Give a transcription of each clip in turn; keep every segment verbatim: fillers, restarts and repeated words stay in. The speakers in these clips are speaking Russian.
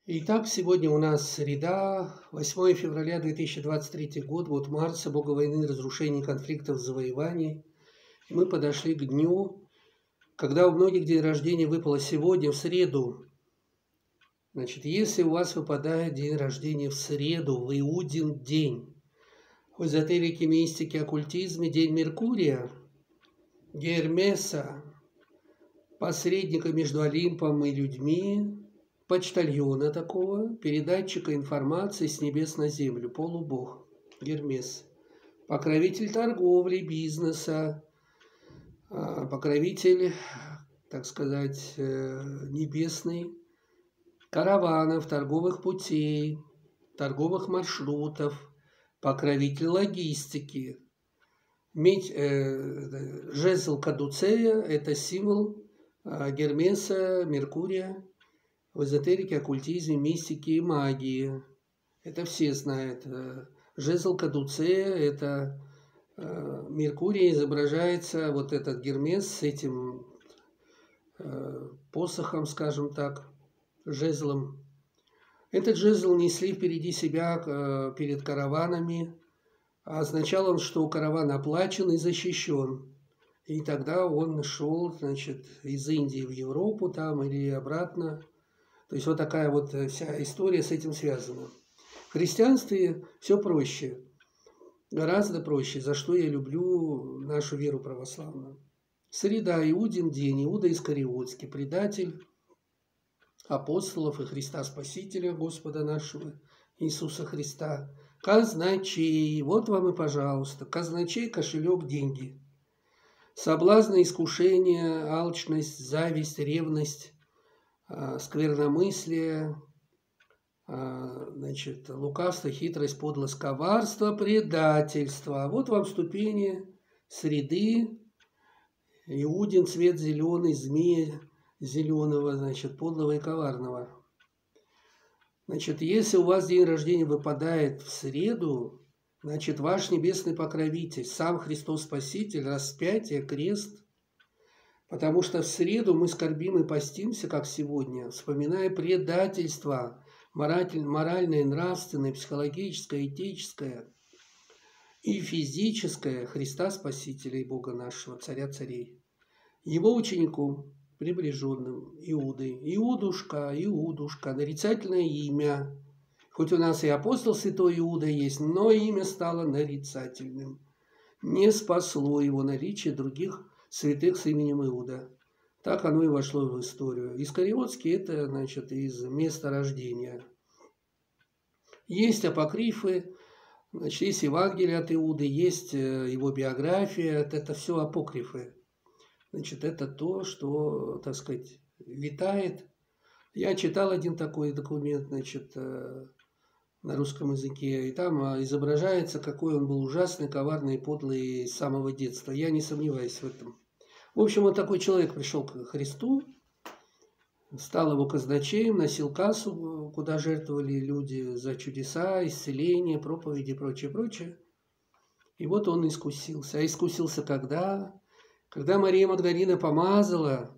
Итак, сегодня у нас среда, восьмое февраля две тысячи двадцать третий год, год Марса, бога войны, разрушений, конфликтов, завоеваний. И мы подошли к дню, когда у многих день рождения выпало сегодня, в среду. Значит, если у вас выпадает день рождения в среду, в Иудин день, в эзотерике, мистике, оккультизме, день Меркурия, Гермеса, посредника между Олимпом и людьми, почтальона такого, передатчика информации с небес на землю, полубог, Гермес, покровитель торговли, бизнеса, покровитель, так сказать, небесный, караванов, торговых путей, торговых маршрутов, покровитель логистики. Медь, э, жезл Кадуцея – это символ э, Гермеса, Меркурия в эзотерике, оккультизме, мистике и магии. Это все знают. Жезл Кадуцея – это э, Меркурий, изображается вот этот Гермес с этим э, посохом, скажем так, жезлом. Этот жезл несли впереди себя э, перед караванами. Означал он, что караван оплачен и защищен. И тогда он шел, значит, из Индии в Европу там или обратно. То есть вот такая вот вся история с этим связана. В христианстве все проще, гораздо проще, за что я люблю нашу веру православную. Среда, Иудин день, Иуда Искариотский, предатель апостолов и Христа Спасителя, Господа нашего Иисуса Христа. Казначей, вот вам и пожалуйста, казначей, кошелек, деньги. Соблазны, искушения, алчность, зависть, ревность, скверномыслие, значит, лукавство, хитрость, подлость, коварство, предательство. Вот вам ступени среды, Иудин, цвет зеленый, змея зеленого, значит, подлого и коварного. Значит, если у вас день рождения выпадает в среду, значит, ваш небесный покровитель, сам Христос Спаситель, распятие, крест. Потому что в среду мы скорбим и постимся, как сегодня, вспоминая предательство, моральное, нравственное, психологическое, этическое и физическое Христа Спасителя и Бога нашего, Царя Царей. Его ученику, приближенным Иуды. Иудушка, Иудушка, нарицательное имя. Хоть у нас и апостол святой Иуда есть, но имя стало нарицательным. Не спасло его наличие других святых с именем Иуда. Так оно и вошло в историю. Искариотский – это, значит, из места рождения. Есть апокрифы, значит, есть Евангелие от Иуды, есть его биография. Это все апокрифы. Значит, это то, что, так сказать, витает. Я читал один такой документ, значит, на русском языке, и там изображается, какой он был ужасный, коварный и подлый с самого детства. Я не сомневаюсь в этом. В общем, вот такой человек пришел к Христу, стал его казначеем, носил кассу, куда жертвовали люди за чудеса, исцеления, проповеди и прочее, прочее. И вот он искусился. А искусился когда? Когда Мария Магдалина помазала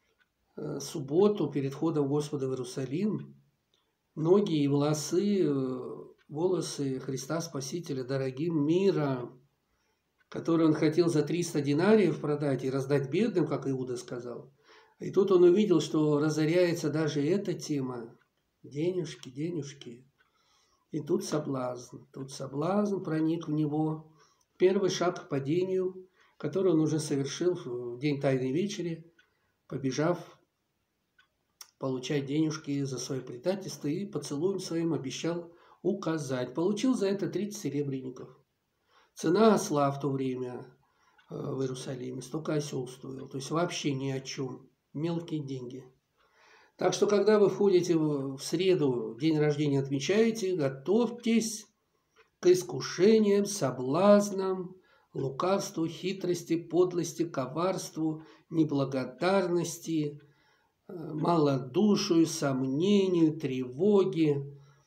субботу перед входом Господа в Иерусалим, ноги и волосы, волосы Христа Спасителя дорогим миром, который он хотел за триста динариев продать и раздать бедным, как Иуда сказал. И тут он увидел, что разоряется даже эта тема. Денежки, денежки. И тут соблазн. Тут соблазн проник в него. Первый шаг к падению, который он уже совершил в день Тайной Вечери, побежав получать денежки за свое предательство, и поцелуем своим обещал указать. Получил за это тридцать серебряников. Цена осла в то время в Иерусалиме, столько осел стоил. То есть вообще ни о чем. Мелкие деньги. Так что, когда вы входите в среду, день рождения отмечаете, готовьтесь к искушениям, соблазнам, лукавству, хитрости, подлости, коварству, неблагодарности, малодушию, сомнению, тревоге,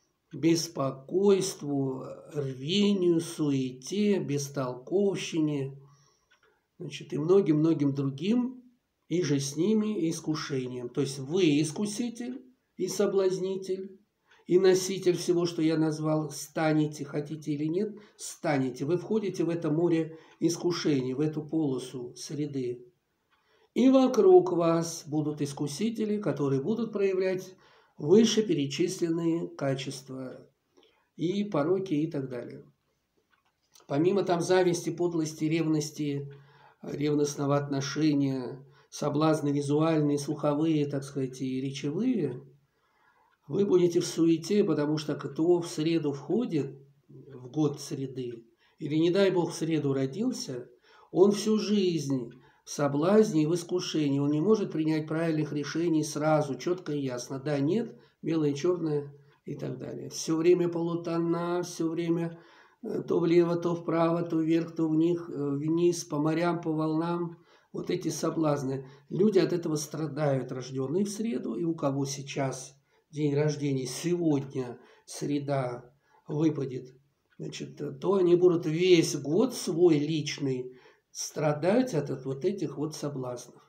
беспокойству, рвению, суете, бестолковщине, значит, и многим-многим другим, и же с ними искушением. То есть вы искуситель и соблазнитель, и носитель всего, что я назвал, станете, хотите или нет, станете. Вы входите в это море искушений, в эту полосу среды. И вокруг вас будут искусители, которые будут проявлять вышеперечисленные качества и пороки и так далее. Помимо там зависти, подлости, ревности, ревностного отношения, соблазны визуальные, слуховые, так сказать, и речевые, вы будете в суете, потому что кто в среду входит, в год среды, или, не дай Бог, в среду родился, он всю жизнь в соблазне и в искушении. Он не может принять правильных решений сразу, четко и ясно. Да, нет, белое, черное и так далее. Все время полутона, все время то влево, то вправо, то вверх, то вниз, вниз, по морям, по волнам. Вот эти соблазны. Люди от этого страдают, рожденные в среду, и у кого сейчас день рождения, сегодня среда выпадет, значит, то они будут весь год свой личный страдать от вот этих вот соблазнов.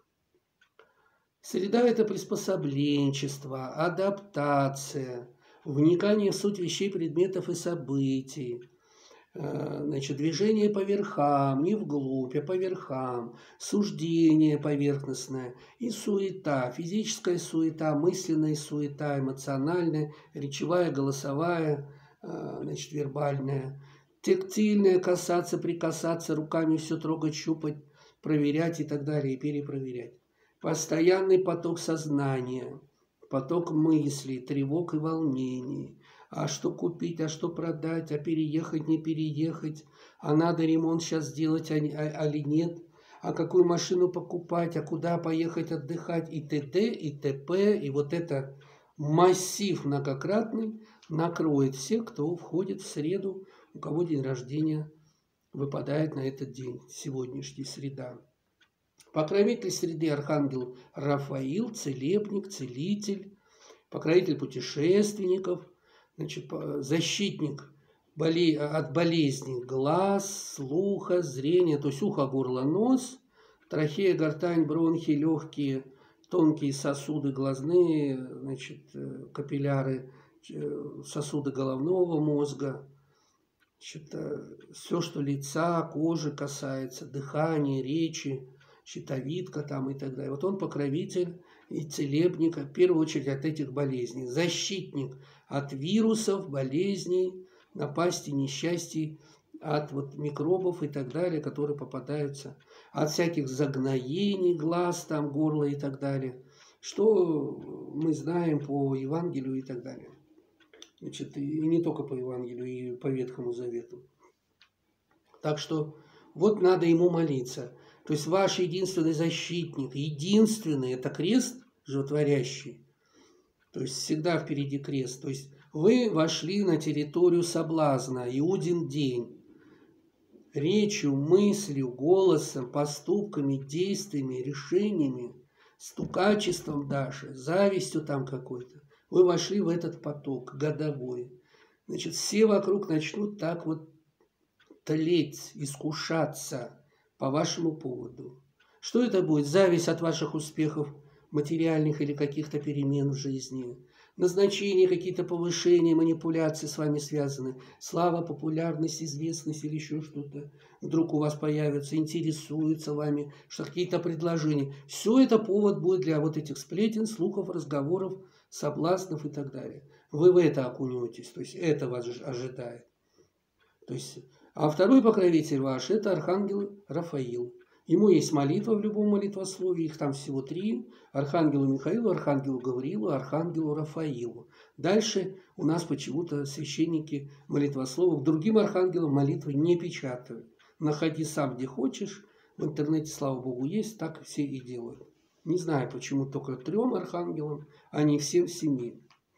Среда – это приспособленчество, адаптация, вникание в суть вещей, предметов и событий, значит, движение по верхам, не вглубь, а по верхам, суждение поверхностное и суета, физическая суета, мысленная суета, эмоциональная, речевая, голосовая, значит, вербальная, тактильная, касаться, прикасаться, руками все трогать, щупать, проверять и так далее, и перепроверять. Постоянный поток сознания, поток мыслей, тревог и волнений. А что купить, а что продать, а переехать, не переехать, а надо ремонт сейчас сделать, а, а, а ли нет, а какую машину покупать, а куда поехать отдыхать, и т.д., и т.п. И вот это массив многократный накроет всех, кто входит в среду, у кого день рождения выпадает на этот день, сегодняшний среда. Покровитель среды архангел Рафаил, целебник, целитель, покровитель путешественников, значит, защитник боле... от болезней глаз, слуха, зрения, то есть ухо, горло, нос, трахея, гортань, бронхи, легкие, тонкие сосуды глазные, значит, капилляры, сосуды головного мозга, значит, все, что лица, кожи касается, дыхания, речи, щитовидка там и так далее. Вот он покровитель и целебник, в первую очередь, от этих болезней. Защитник от вирусов, болезней, напастей, несчастий, от вот микробов и так далее, которые попадаются, от всяких загноений глаз, там, горла и так далее, что мы знаем по Евангелию и так далее. Значит, и не только по Евангелию, и по Ветхому Завету. Так что вот надо ему молиться. То есть ваш единственный защитник, единственный, это крест животворящий. То есть всегда впереди крест. То есть вы вошли на территорию соблазна, Иудин день. Речью, мыслью, голосом, поступками, действиями, решениями, стукачеством даже, завистью там какой-то. Вы вошли в этот поток годовой. Значит, все вокруг начнут так вот тлеть, искушаться по вашему поводу. Что это будет? Зависть от ваших успехов материальных или каких-то перемен в жизни, назначение, какие-то повышения, манипуляции с вами связаны, слава, популярность, известность или еще что-то. Вдруг у вас появятся, интересуются вами, что какие-то предложения. Все это повод будет для вот этих сплетен, слухов, разговоров, соблазнов и так далее. Вы в это окунетесь, то есть это вас ожидает. То есть, а второй покровитель ваш – это архангел Рафаил. Ему есть молитва в любом молитвословии, их там всего три. Архангелу Михаилу, архангелу Гавриилу, архангелу Рафаилу. Дальше у нас почему-то священники молитвословов другим архангелам молитвы не печатают. Находи сам, где хочешь. В интернете, слава Богу, есть, так все и делают. Не знаю, почему только трем архангелам, а не всем семи.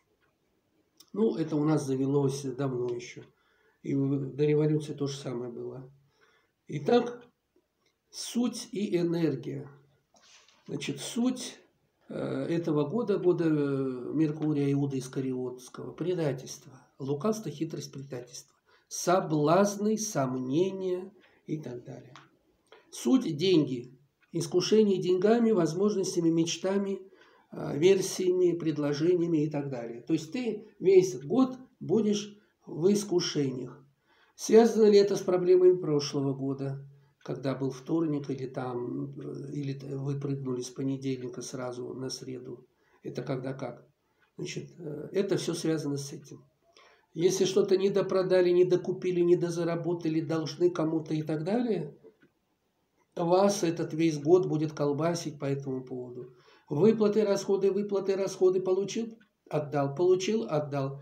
Ну, это у нас завелось давно еще. И до революции то же самое было. Итак, суть и энергия. Значит, суть этого года, года Меркурия Иуда Искариотского, предательство, лукавство, хитрость, предательство, соблазны, сомнения и так далее. Суть – деньги, искушение деньгами, возможностями, мечтами, версиями, предложениями и так далее. То есть ты весь год будешь в искушениях. Связано ли это с проблемами прошлого года, когда был вторник или там, или вы прыгнули с понедельника сразу на среду? Это когда как? Значит, это все связано с этим. Если что-то недопродали, недокупили, недозаработали, должны кому-то и так далее, вас этот весь год будет колбасить по этому поводу. Выплаты, расходы, выплаты, расходы получил, отдал, получил, отдал.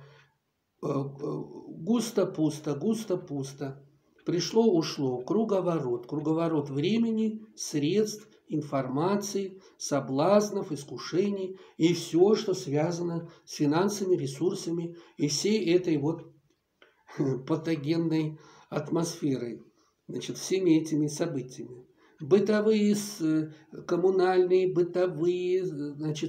Густо-пусто, густо-пусто. Пришло, ушло. Круговорот. Круговорот времени, средств, информации, соблазнов, искушений и все, что связано с финансами, ресурсами и всей этой вот патогенной атмосферой, значит, всеми этими событиями. Бытовые, коммунальные, бытовые, значит,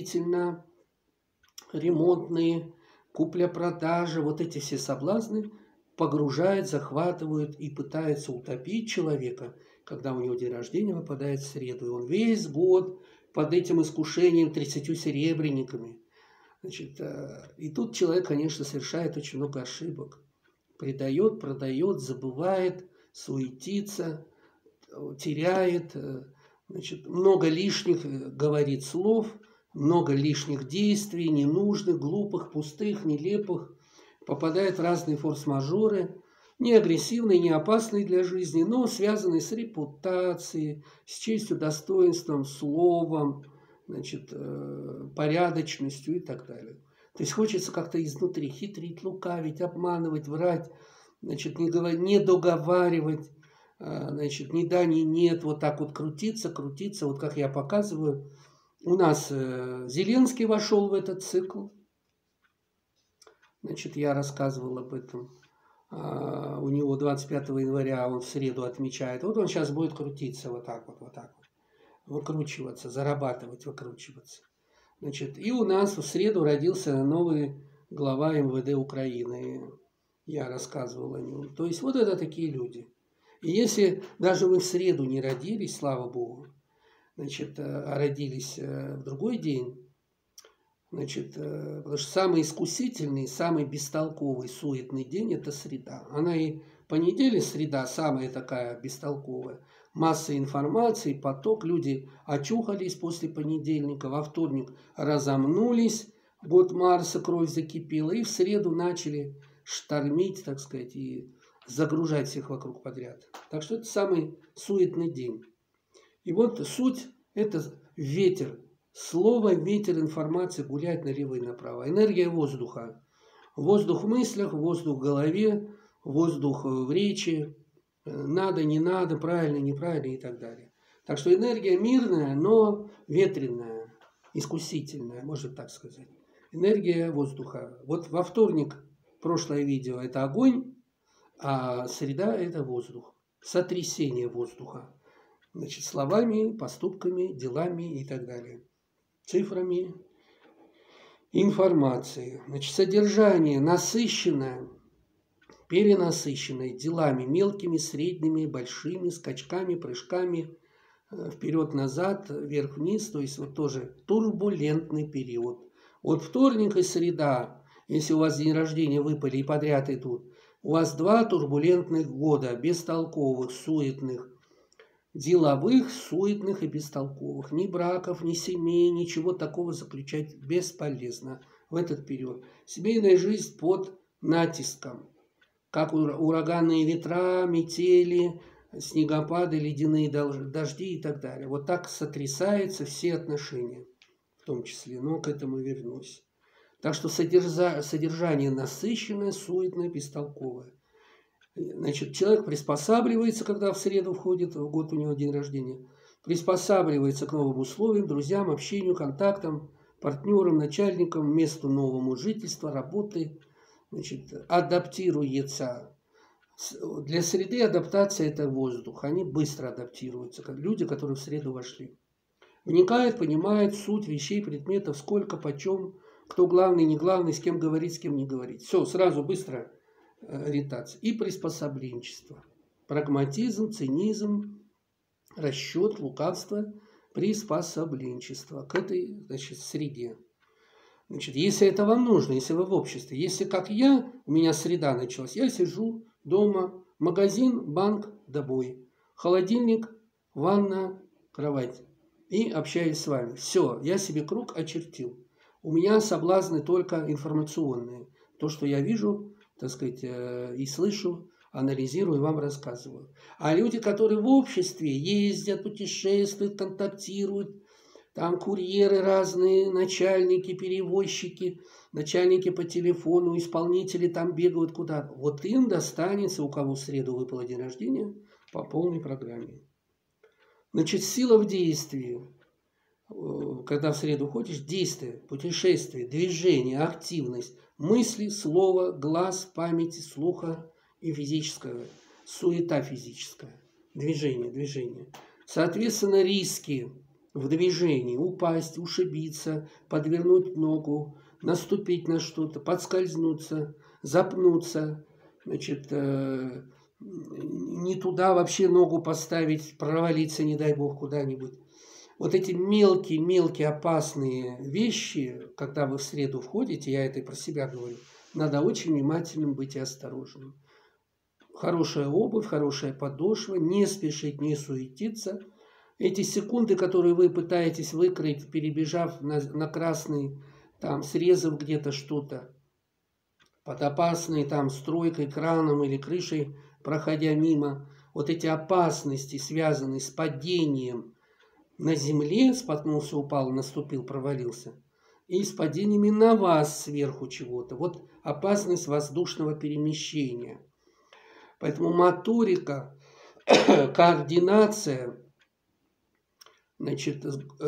строительно-ремонтные, купля-продажа, вот эти все соблазны погружают, захватывают и пытаются утопить человека, когда у него день рождения выпадает в среду. И он весь год под этим искушением тридцатью серебряниками. Значит, и тут человек, конечно, совершает очень много ошибок. Предает, продает, забывает, суетится, теряет, значит, много лишних говорит слов, много лишних действий, ненужных, глупых, пустых, нелепых, попадает в разные форс-мажоры, не агрессивные, не опасные для жизни, но связанные с репутацией, с честью, достоинством, словом, значит, порядочностью и так далее. То есть хочется как-то изнутри хитрить, лукавить, обманывать, врать, значит, не, говор... не договаривать, значит, ни да, ни нет, вот так вот крутиться, крутиться, вот как я показываю. У нас Зеленский вошел в этот цикл. Значит, я рассказывал об этом. У него двадцать пятого января он в среду отмечает. Вот он сейчас будет крутиться вот так вот, вот так вот. Выкручиваться, зарабатывать, выкручиваться. Значит, и у нас в среду родился новый глава эм вэ дэ Украины. Я рассказывал о нем. То есть вот это такие люди. И если даже вы в среду не родились, слава Богу, значит, а родились в другой день, значит, потому что самый искусительный, самый бестолковый, суетный день – это среда. Она и понедельник, среда самая такая бестолковая. Масса информации, поток, люди очухались после понедельника, во вторник разомнулись, год Марса, кровь закипела, и в среду начали штормить, так сказать, и загружать всех вокруг подряд. Так что это самый суетный день. И вот суть – это ветер. Слово, ветер, информация гуляет налево и направо. Энергия воздуха. Воздух в мыслях, воздух в голове, воздух в речи. Надо, не надо, правильно, неправильно и так далее. Так что энергия мирная, но ветреная, искусительная, можно так сказать. Энергия воздуха. Вот во вторник прошлое видео – это огонь, а среда – это воздух. Сотрясение воздуха. Значит, словами, поступками, делами и так далее. Цифрами, информацией. Значит, содержание насыщенное, перенасыщенное делами мелкими, средними, большими, скачками, прыжками, вперед-назад, вверх-вниз. То есть вот тоже турбулентный период. От вторника и среда, если у вас день рождения выпали и подряд идут, у вас два турбулентных года, бестолковых, суетных, деловых, суетных и бестолковых. Ни браков, ни семей, ничего такого заключать бесполезно в этот период. Семейная жизнь под натиском. Как ураганные ветра, метели, снегопады, ледяные дожди и так далее. Вот так сотрясаются все отношения, в том числе. Но к этому вернусь. Так что содержание насыщенное, суетное, бестолковое. Значит, человек приспосабливается, когда в среду входит, в год у него день рождения, приспосабливается к новым условиям, друзьям, общению, контактам, партнерам, начальникам, месту новому жительства, работы, значит, адаптируется. Для среды адаптация – это воздух. Они быстро адаптируются, как люди, которые в среду вошли. Вникает, понимает суть вещей, предметов, сколько, почем, кто главный, не главный, с кем говорить, с кем не говорить. Все, сразу, быстро ориентация. И приспособленчество. Прагматизм, цинизм, расчет, лукавство, приспособленчество к этой, значит, среде. Значит, если это вам нужно, если вы в обществе, если как я, у меня среда началась, я сижу дома, магазин, банк, добой, холодильник, ванна, кровать и общаюсь с вами. Все, я себе круг очертил. У меня соблазны только информационные. То, что я вижу, так сказать, и слышу, анализирую, вам рассказываю. А люди, которые в обществе ездят, путешествуют, контактируют, там курьеры разные, начальники, перевозчики, начальники по телефону, исполнители там бегают куда-то. Вот им достанется, у кого в среду выпало день рождения, по полной программе. Значит, сила в действии. Когда в среду ходишь, действие, путешествие, движение, активность, мысли, слова, глаз, памяти, слуха и физического, суета физическая, движение, движение. Соответственно, риски в движении: упасть, ушибиться, подвернуть ногу, наступить на что-то, подскользнуться, запнуться, значит, э, не туда вообще ногу поставить, провалиться, не дай бог, куда-нибудь. Вот эти мелкие-мелкие опасные вещи, когда вы в среду входите, я это и про себя говорю, надо очень внимательным быть и осторожным. Хорошая обувь, хорошая подошва, не спешить, не суетиться. Эти секунды, которые вы пытаетесь выкроить, перебежав на, на красный, там, срезав где-то что-то, под опасной там стройкой, краном или крышей, проходя мимо, вот эти опасности, связанные с падением на земле, споткнулся, упал, наступил, провалился, и с падениями на вас сверху чего-то. Вот опасность воздушного перемещения. Поэтому моторика, координация, значит,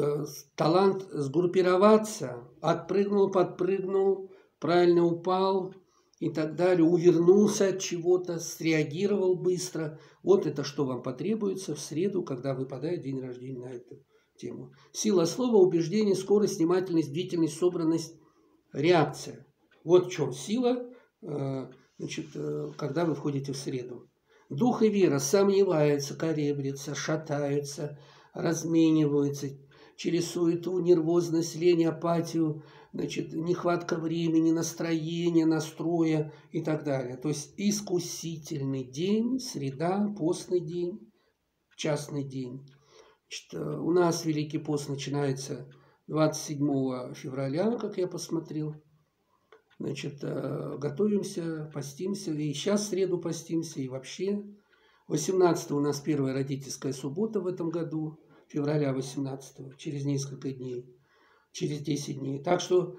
талант сгруппироваться, отпрыгнул, подпрыгнул, правильно упал и так далее, увернулся от чего-то, среагировал быстро. Вот это что вам потребуется в среду, когда выпадает день рождения на эту тему. Сила слова, убеждение, скорость, внимательность, бдительность, собранность, реакция. Вот в чем сила, значит, когда вы входите в среду. Дух и вера сомневаются, колеблются, шатаются, размениваются через суету, нервозность, лень, апатию, значит, нехватка времени, настроения, настроя и так далее. То есть искусительный день, среда, постный день, частный день. Значит, у нас Великий пост начинается двадцать седьмого февраля, как я посмотрел. Значит, готовимся, постимся, и сейчас в среду постимся, и вообще. восемнадцатого у нас первая родительская суббота в этом году, февраля восемнадцатого, через несколько дней, через десять дней. Так что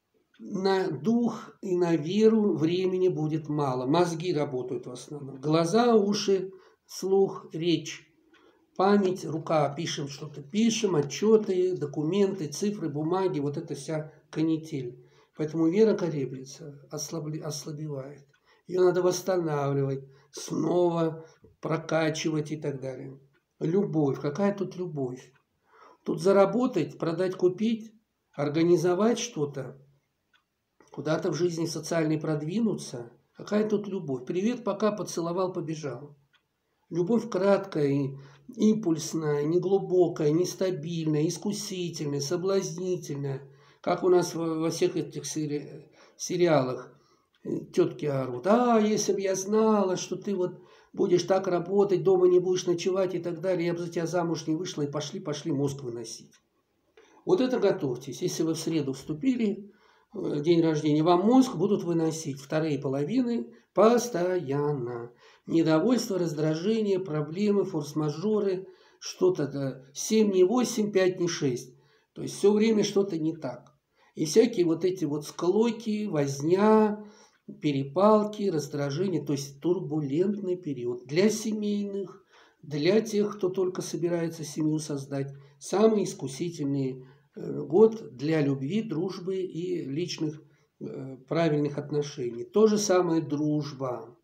на дух и на веру времени будет мало. Мозги работают в основном. Глаза, уши, слух, речь, память, рука. Пишем что-то, пишем, отчеты, документы, цифры, бумаги. Вот это вся канитель. Поэтому вера колеблется, ослабевает. Ее надо восстанавливать, снова прокачивать и так далее. Любовь. Какая тут любовь? Тут заработать, продать, купить, организовать что-то, куда-то в жизни социальной продвинуться. Какая тут любовь? Привет, пока, поцеловал, побежал. Любовь краткая, импульсная, неглубокая, нестабильная, искусительная, соблазнительная. Как у нас во всех этих сери... сериалах тетки орут: а, если бы я знала, что ты вот будешь так работать, дома не будешь ночевать и так далее, я бы за тебя замуж не вышла, и пошли, пошли мозг выносить. Вот это готовьтесь. Если вы в среду вступили, день рождения, вам мозг будут выносить вторые половины постоянно. Недовольство, раздражение, проблемы, форс-мажоры, что-то семь не восемь, пять не шесть. То есть все время что-то не так. И всякие вот эти вот склоки, возня, перепалки, раздражения, то есть турбулентный период для семейных, для тех, кто только собирается семью создать, самый искусительный год для любви, дружбы и личных правильных отношений. То же самое дружба.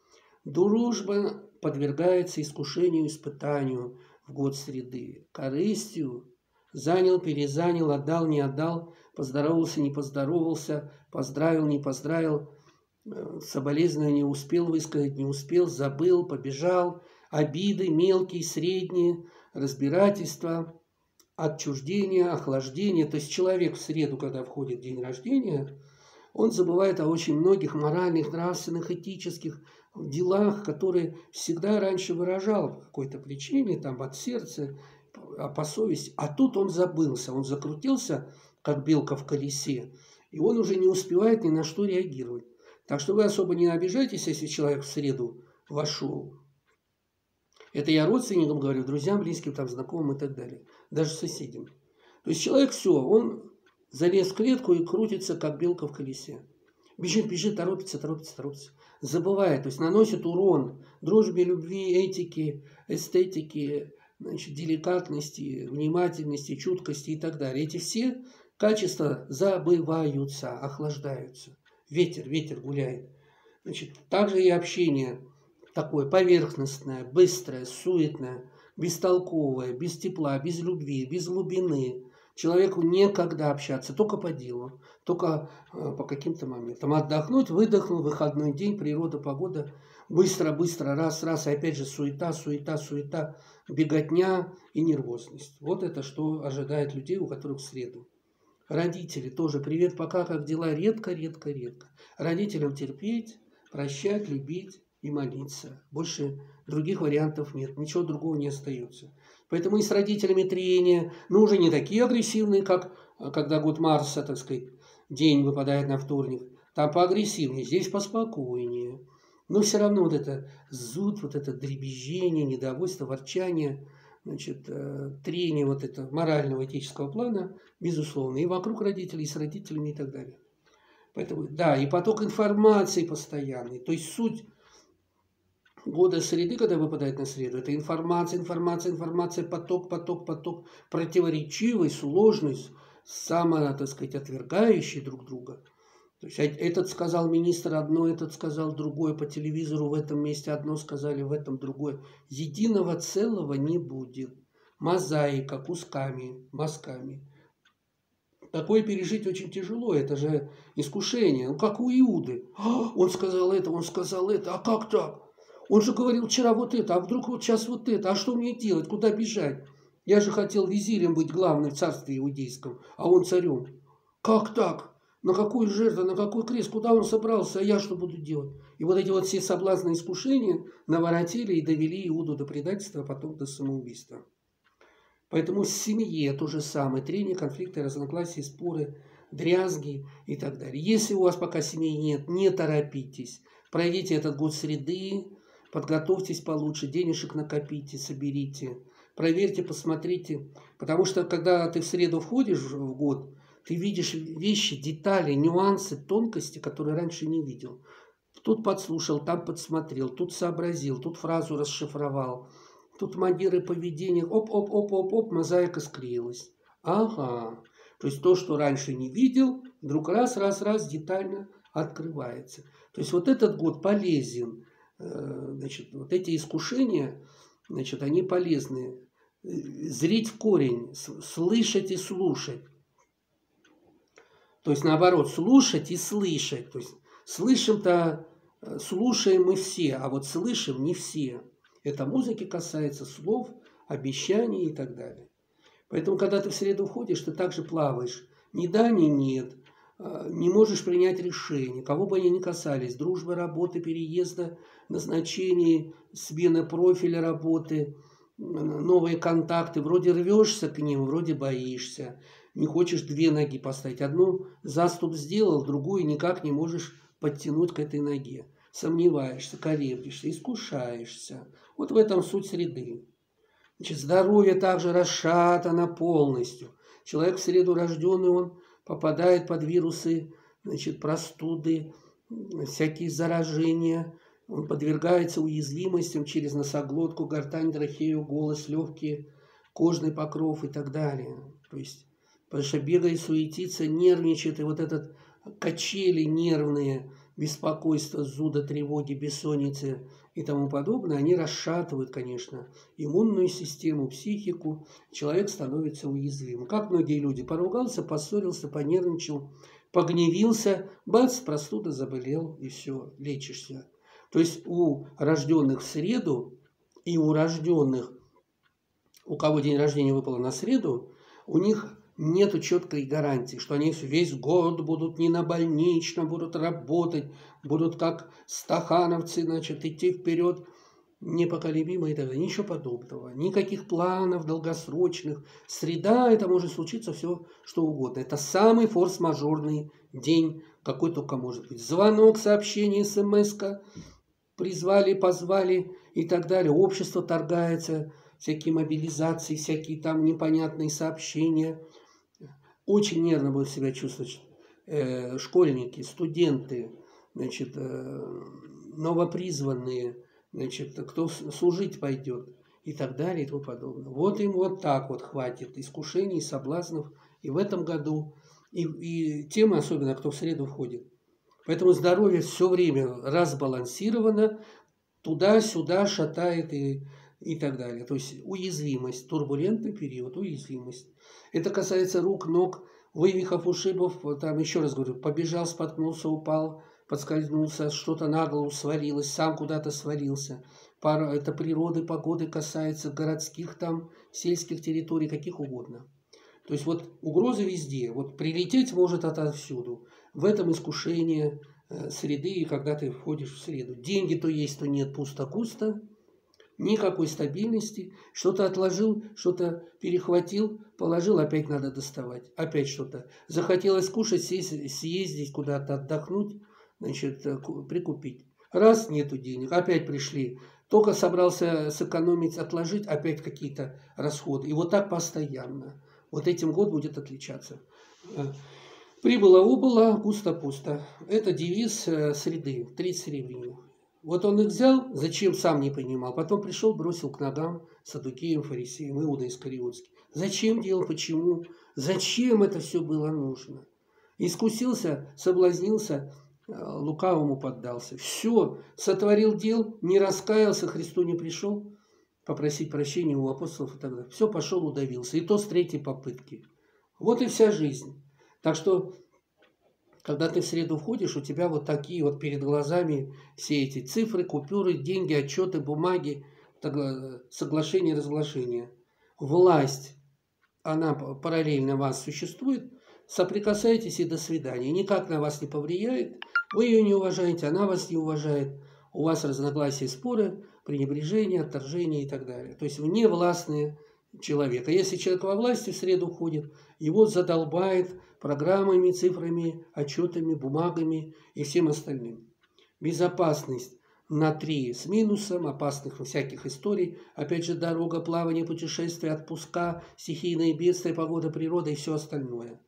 Дружба подвергается искушению, испытанию в год среды, корыстью. Занял, перезанял, отдал, не отдал, поздоровался, не поздоровался, поздравил, не поздравил, соболезнования не успел высказать, не успел, забыл, побежал, обиды мелкие, средние, разбирательства, отчуждение, охлаждение. То есть человек в среду, когда входит в день рождения, он забывает о очень многих моральных, нравственных, этических делах, которые всегда раньше выражал по какой-то причине, там, от сердца, а по совести. А тут он забылся, он закрутился, как белка в колесе, и он уже не успевает ни на что реагировать. Так что вы особо не обижайтесь, если человек в среду вошел. Это я родственникам говорю, друзьям, близким, там, знакомым и так далее. Даже соседям. То есть человек все, он залез в клетку и крутится, как белка в колесе. Бежит, бежит, торопится, торопится, торопится. Забывает, то есть наносит урон дружбе, любви, этике, эстетике, значит, деликатности, внимательности, чуткости и так далее. Эти все качества забываются, охлаждаются. Ветер, ветер гуляет. Значит, также и общение такое поверхностное, быстрое, суетное, бестолковое, без тепла, без любви, без глубины. Человеку некогда общаться, только по делу, только э, по каким-то моментам. Отдохнуть, выдохнул, выходной день, природа, погода. Быстро, быстро, раз, раз, и опять же суета, суета, суета, беготня и нервозность. Вот это что ожидает людей, у которых в среду. Родители тоже. Привет, пока, как дела? Редко, редко, редко. Родителям терпеть, прощать, любить и молиться. Больше других вариантов нет. Ничего другого не остается. Поэтому и с родителями трения, ну, уже не такие агрессивные, как когда год Марса, так сказать, день выпадает на вторник. Там поагрессивнее, здесь поспокойнее. Но все равно вот это зуд, вот это дребезжение, недовольство, ворчание, значит, трение вот этого морального, этического плана, безусловно, и вокруг родителей, и с родителями и так далее. Поэтому, да, и поток информации постоянный. То есть суть года среды, когда выпадает на среду, это информация, информация, информация, поток, поток, поток, противоречивый, сложный, само, так сказать, отвергающий друг друга. То есть этот сказал министр одно, этот сказал другое, по телевизору в этом месте одно сказали, в этом другое. Единого целого не будет. Мозаика кусками, мазками. Такое пережить очень тяжело, это же искушение. Ну, как у Иуды. А, он сказал это, он сказал это, а как так? Он же говорил вчера вот это, а вдруг вот сейчас вот это, а что мне делать, куда бежать? Я же хотел визирем быть главным в царстве иудейском, а он царем. Как так? На какую жертву, на какой крест, куда он собрался, а я что буду делать? И вот эти вот все соблазны и искушения наворотили и довели Иуду до предательства, а потом до самоубийства. Поэтому в семье то же самое, трения, конфликты, разногласия, споры, дрязги и так далее. Если у вас пока семьи нет, не торопитесь, пройдите этот год среды, подготовьтесь получше, денежек накопите, соберите, проверьте, посмотрите. Потому что когда ты в среду входишь в год, ты видишь вещи, детали, нюансы, тонкости, которые раньше не видел. Тут подслушал, там подсмотрел, тут сообразил, тут фразу расшифровал. Тут манеры поведения, оп-оп-оп-оп-оп, мозаика склеилась. Ага. То есть то, что раньше не видел, вдруг раз-раз-раз детально открывается. То есть вот этот год полезен. Значит, вот эти искушения, значит, они полезны. Зрить в корень, слышать и слушать. То есть наоборот, слушать и слышать. То есть слышим-то, слушаем мы все, а вот слышим не все. Это музыки касается, слов, обещаний и так далее. Поэтому, когда ты в среду входишь, ты также плаваешь. Ни да, ни нет. Не можешь принять решение, кого бы они ни касались. Дружбы, работы, переезда, назначений, смены профиля работы, новые контакты. Вроде рвешься к ним, вроде боишься. Не хочешь две ноги поставить. Одну заступ сделал, другую никак не можешь подтянуть к этой ноге. Сомневаешься, колеблешься, искушаешься. Вот в этом суть среды. Значит, здоровье также расшатано полностью. Человек в среду рожденный, он попадает под вирусы, значит, простуды, всякие заражения. Он подвергается уязвимостям через носоглотку, гортань, трахею, голос, легкие, кожный покров и так далее. То есть, потому что бегает, суетится, нервничает, и вот этот качели нервные, беспокойство, зуда, тревоги, бессонницы и тому подобное, они расшатывают, конечно, иммунную систему, психику. Человек становится уязвимым. Как многие люди, поругался, поссорился, понервничал, погневился, бац, простуда, заболел, и все, лечишься. То есть у рожденных в среду и у рожденных, у кого день рождения выпало на среду, у них нет четкой гарантии, что они весь год будут не на больничном, будут работать, будут как стахановцы, значит, идти вперед непоколебимо и так далее. Ничего подобного. Никаких планов долгосрочных. Среда, это может случиться все, что угодно. Это самый форс-мажорный день, какой только может быть. Звонок, сообщение, смс-ка, призвали, позвали и так далее. Общество торгается, всякие мобилизации, всякие там непонятные сообщения. Очень нервно будут себя чувствовать э, школьники, студенты, значит, э, новопризванные, значит, кто служить пойдет и так далее и тому подобное. Вот им вот так вот хватит искушений, соблазнов и в этом году, и, и тем особенно, кто в среду входит. Поэтому здоровье все время разбалансировано, туда-сюда шатает и, и так далее. То есть уязвимость, турбулентный период, уязвимость. Это касается рук, ног, вывихов, ушибов. Там еще раз говорю, побежал, споткнулся, упал, подскользнулся, что-то на голову свалилось, сам куда-то свалился. Это природы, погоды касается, городских там, сельских территорий, каких угодно. То есть вот угрозы везде. Вот прилететь может отовсюду. В этом искушение среды, когда ты входишь в среду. Деньги то есть, то нет, пусто-пусто. Никакой стабильности. Что-то отложил, что-то перехватил, положил, опять надо доставать. Опять что-то. Захотелось кушать, съездить, съездить куда-то, отдохнуть, значит, прикупить. Раз, нету денег, опять пришли. Только собрался сэкономить, отложить, опять какие-то расходы. И вот так постоянно. Вот этим год будет отличаться. Прибыло-убыло, пусто-пусто. Это девиз среды, тридцать серебряников. Вот он их взял, зачем, сам не понимал. Потом пришел, бросил к ногам Саддукеям, фарисеям, Иуда Искариотский. Зачем делал, почему? Зачем это все было нужно? Искусился, соблазнился, лукавому поддался. Все, сотворил дел, не раскаялся, Христу не пришел попросить прощения у апостолов и так далее. Все, пошел, удавился. И то с третьей попытки. Вот и вся жизнь. Так что, когда ты в среду входишь, у тебя вот такие вот перед глазами все эти цифры, купюры, деньги, отчеты, бумаги, соглашения, разглашения. Власть, она параллельно вас существует, соприкасаетесь и до свидания. Никак на вас не повлияет, вы ее не уважаете, она вас не уважает, у вас разногласия, споры, пренебрежение, отторжение и так далее. То есть вневластные человека. Если человек во власти в среду входит, его задолбает программами, цифрами, отчетами, бумагами и всем остальным. Безопасность на три с минусом, опасных всяких историй. Опять же, дорога, плавание, путешествия, отпуска, стихийные бедствия, погода, природа и все остальное.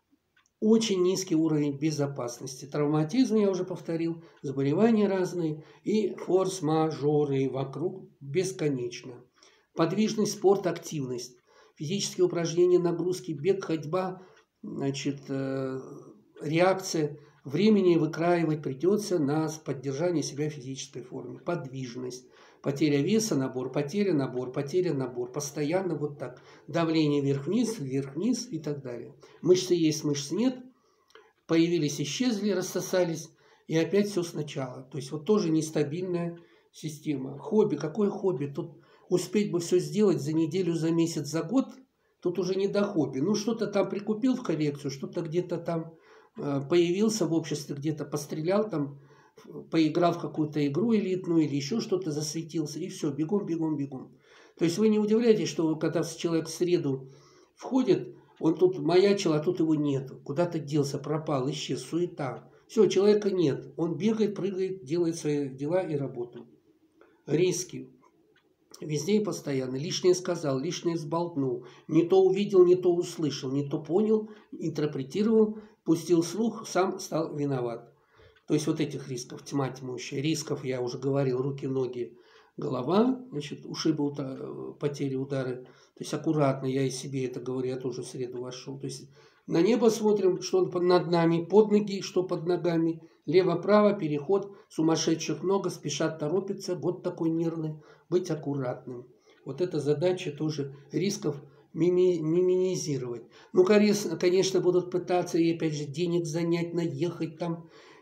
Очень низкий уровень безопасности. Травматизм, я уже повторил, заболевания разные и форс-мажоры вокруг бесконечно. Подвижность, спорт, активность, физические упражнения, нагрузки, бег, ходьба, значит, э, реакция. Времени выкраивать придется на поддержание себя в физической форме. Подвижность, потеря веса, набор, потеря, набор, потеря, набор. Постоянно вот так. Давление вверх-вниз, вверх-вниз и так далее. Мышцы есть, мышц нет. Появились, исчезли, рассосались. И опять все сначала. То есть вот тоже нестабильная система. Хобби. Какое хобби? Тут успеть бы все сделать за неделю, за месяц, за год. Тут уже не до хобби. Ну что-то там прикупил в коллекцию, что-то где-то там появился в обществе, где-то пострелял, там, поиграл в какую-то игру элитную или еще что-то, засветился, и все, бегом, бегом, бегом. То есть вы не удивляетесь, что когда человек в среду входит, он тут маячил, а тут его нет, куда-то делся, пропал, исчез, суета. Все, человека нет, он бегает, прыгает, делает свои дела и работу. Риски. Везде и постоянно. Лишнее сказал, лишнее сболтнул. Не то увидел, не то услышал, не то понял, интерпретировал, пустил слух, сам стал виноват. То есть вот этих рисков, тьма тьмущая. Рисков, я уже говорил, руки, ноги, голова, значит, ушибы, потери, удары. То есть аккуратно, я и себе это говорю, я тоже в среду вошел. То есть на небо смотрим, что над нами, под ноги, что под ногами. Лево-право, переход, сумасшедших много, спешат торопиться, год такой нервный, быть аккуратным. Вот эта задача тоже рисков мими минимизировать. Ну, конечно, будут пытаться и опять же денег занять, наехать там,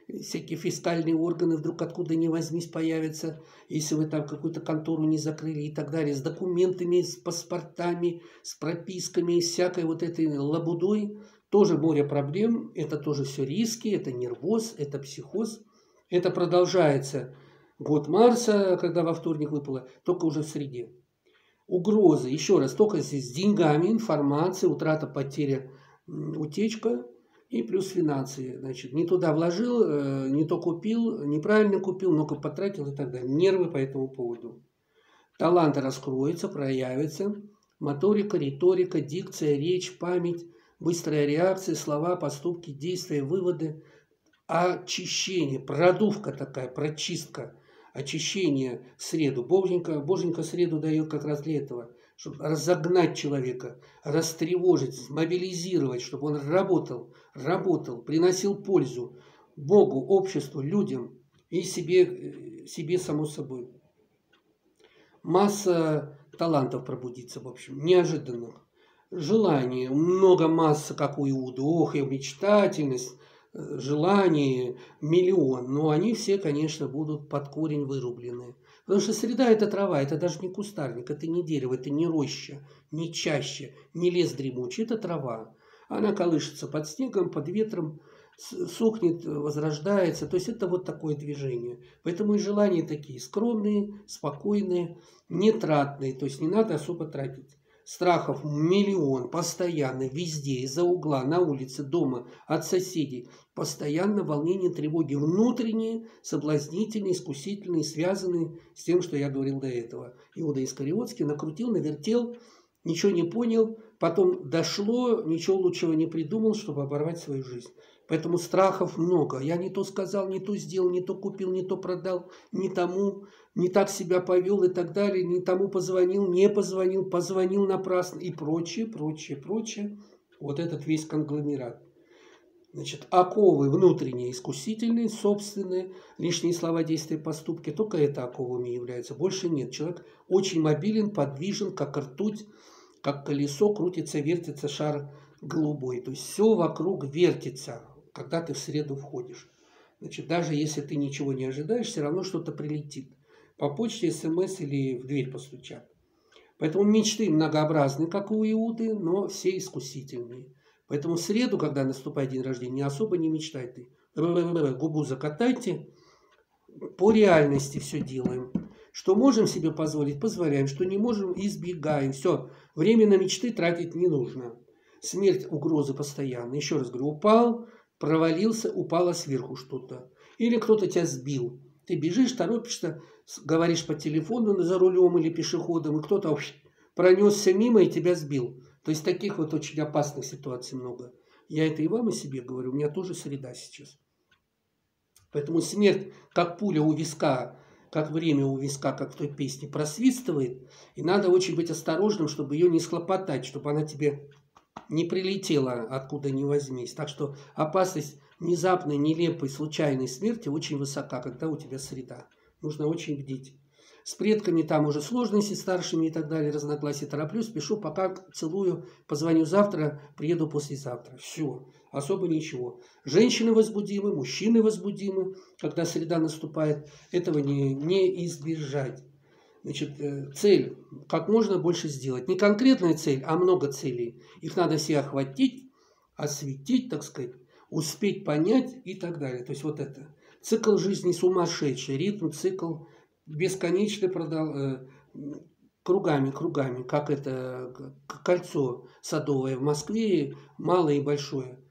всякие фискальные органы вдруг откуда ни возьмись появятся, если вы там какую-то контору не закрыли и так далее, с документами, с паспортами, с прописками, с всякой вот этой лабудой. Тоже море проблем, это тоже все риски, это нервоз, это психоз. Это продолжается год Марса, когда во вторник выпало, только уже в среде. Угрозы, еще раз, только здесь с деньгами, информацией, утрата, потеря, утечка и плюс финансы. Значит, не туда вложил, не то купил, неправильно купил, много потратил и так далее. Нервы по этому поводу. Таланты раскроются, проявятся. Моторика, риторика, дикция, речь, память, быстрая реакция, слова, поступки, действия, выводы. Очищение, продувка такая, прочистка, очищение в среду. Боженька, Боженька среду дает как раз для этого, чтобы разогнать человека, растревожить, мобилизировать, чтобы он работал, работал, приносил пользу Богу, обществу, людям и себе, себе само собой. Масса талантов пробудится, в общем, неожиданных. Желание, много массы, как у Иуды, ох, и мечтательность, желание, миллион. Но они все, конечно, будут под корень вырублены. Потому что среда – это трава, это даже не кустарник, это не дерево, это не роща, не чаще, не лес дремучий, это трава. Она колышется под снегом, под ветром, сохнет, возрождается. То есть это вот такое движение. Поэтому и желания такие скромные, спокойные, нетратные. То есть не надо особо тратить. Страхов миллион, постоянно, везде, из-за угла, на улице, дома, от соседей. Постоянно волнение, тревоги внутренние, соблазнительные, искусительные, связанные с тем, что я говорил до этого. Иуда Искариотский накрутил, навертел, ничего не понял, потом дошло, ничего лучшего не придумал, чтобы оборвать свою жизнь. Поэтому страхов много. Я не то сказал, не то сделал, не то купил, не то продал, не тому, не так себя повел и так далее, не тому позвонил, не позвонил, позвонил напрасно и прочее, прочее, прочее. Вот этот весь конгломерат. Значит, оковы внутренние, искусительные, собственные, лишние слова, действия, поступки, только это оковами является. Больше нет. Человек очень мобилен, подвижен, как ртуть, как колесо, крутится, вертится шар голубой. То есть все вокруг вертится, когда ты в среду входишь. Значит, даже если ты ничего не ожидаешь, все равно что-то прилетит. По почте, смс или в дверь постучат. Поэтому мечты многообразны, как у Иуды, но все искусительные. Поэтому в среду, когда наступает день рождения, не особо не мечтайте. Губу закатайте. По реальности все делаем. Что можем себе позволить, позволяем. Что не можем, избегаем. Все. Время на мечты тратить не нужно. Смерть, угрозы постоянно. Еще раз говорю, упал, провалился, упало сверху что-то. Или кто-то тебя сбил. Ты бежишь, торопишься, говоришь по телефону за рулем или пешеходом, и кто-то пронесся мимо и тебя сбил. То есть таких вот очень опасных ситуаций много. Я это и вам, и себе говорю. У меня тоже среда сейчас. Поэтому смерть, как пуля у виска, как время у виска, как в той песне, просвистывает. И надо очень быть осторожным, чтобы ее не схлопотать, чтобы она тебе не прилетела откуда ни возьмись. Так что опасность внезапной, нелепой, случайной смерти очень высока, когда у тебя среда. Нужно очень бдить. С предками там уже сложности, старшими и так далее, разногласия. Тороплюсь, спешу, пока целую, позвоню завтра, приеду послезавтра. Все, особо ничего. Женщины возбудимы, мужчины возбудимы, когда среда наступает. Этого не, не избежать. Значит, цель, как можно больше сделать. Не конкретная цель, а много целей. Их надо все охватить, осветить, так сказать, успеть понять и так далее. То есть вот это. Цикл жизни сумасшедший, ритм, цикл бесконечный, продал, кругами, кругами, как это кольцо садовое в Москве, малое и большое.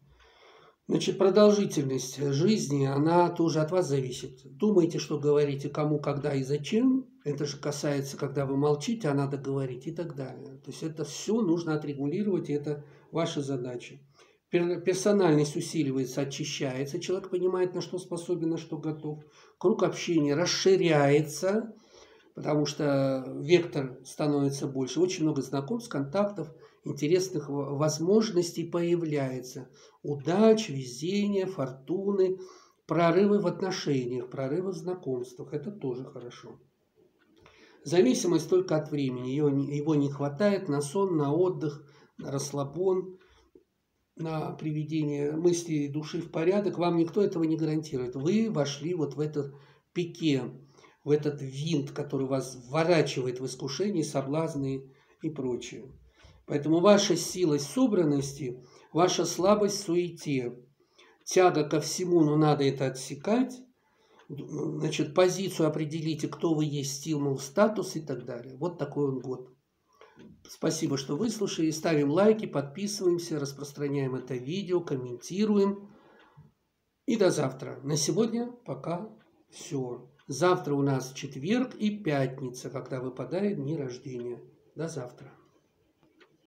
Значит, продолжительность жизни, она тоже от вас зависит. Думайте, что говорите, кому, когда и зачем. Это же касается, когда вы молчите, а надо говорить и так далее. То есть это все нужно отрегулировать, и это ваша задача. Персональность усиливается, очищается, человек понимает, на что способен, на что готов. Круг общения расширяется, потому что вектор становится больше. Очень много знакомств, контактов, интересных возможностей появляется. Удач, везения, фортуны, прорывы в отношениях, прорывы в знакомствах. Это тоже хорошо. Зависимость только от времени. Его не хватает на сон, на отдых, на расслабон. на приведение мыслей и души в порядок, вам никто этого не гарантирует. Вы вошли вот в этот пике, в этот винт, который вас вворачивает в искушения, соблазны и прочее. Поэтому ваша сила в собранности, ваша слабость в суете, тяга ко всему, но надо это отсекать, значит, позицию определите, кто вы есть, стимул, статус и так далее. Вот такой он год. Спасибо, что выслушали. Ставим лайки, подписываемся, распространяем это видео, комментируем. И до завтра. На сегодня пока все. Завтра у нас четверг и пятница, когда выпадает дни рождения. До завтра.